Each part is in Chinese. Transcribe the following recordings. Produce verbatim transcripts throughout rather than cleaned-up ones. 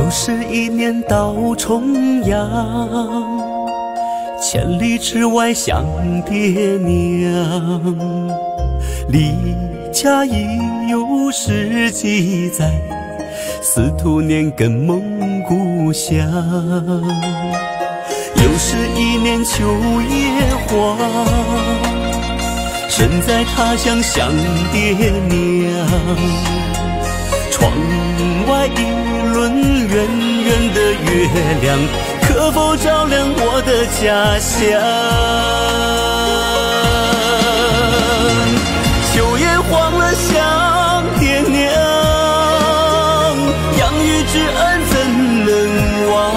又是一年到重阳，千里之外想爹娘。离家已有十几载，司徒年更梦故乡。又是一年秋叶黄，身在他乡想爹娘。窗外一轮圆圆的月亮，可否照亮我的家乡？秋叶黄了想爹娘，养育之恩怎能忘？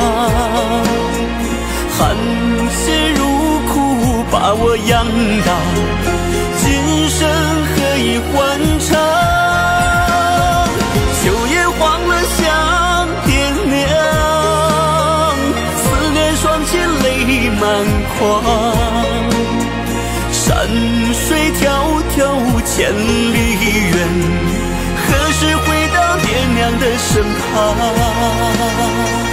含辛茹苦把我养大，今生何以还偿？秋叶黄了想爹娘，思念双亲泪满眶。山水迢迢千里远，何时回到爹娘的身旁？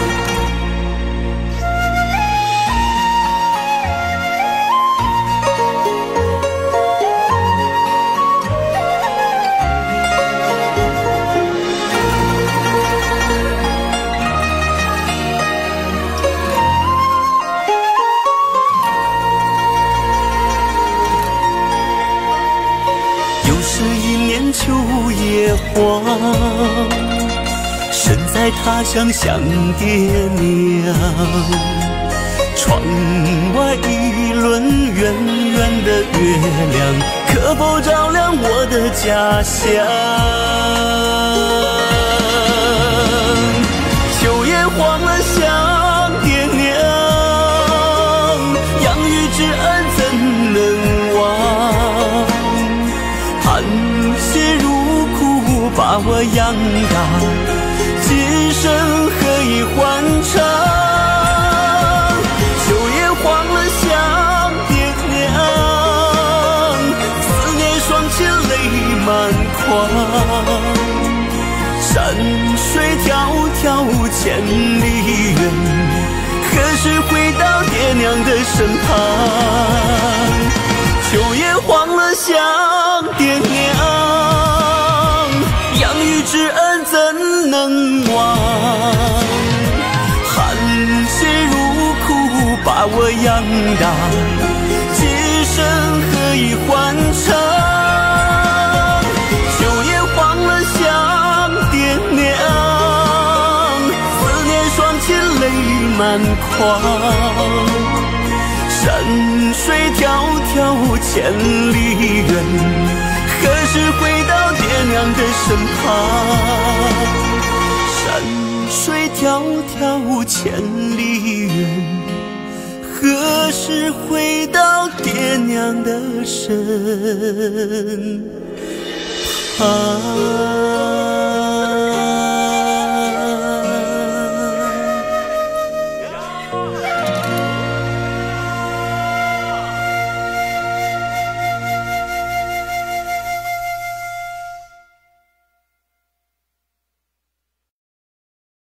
秋叶黄，身在他乡想爹娘。窗外一轮圆圆的月亮，可否照亮我的家乡？秋叶黄了想爹娘，养育之恩怎能忘？含辛茹苦把我养大，今生何以还偿？秋叶黄了想爹娘，思念双亲泪满眶。山水迢迢千里远，何时回到爹娘的身旁？秋叶黄了想爹娘，养育之恩怎能忘？含辛茹苦把我养大，今生何以还偿？秋叶黄了想爹娘，思念双亲泪满眶。山水迢迢千里远，何时回到爹娘的身旁？山水迢迢千里远，何时回到爹娘的身旁？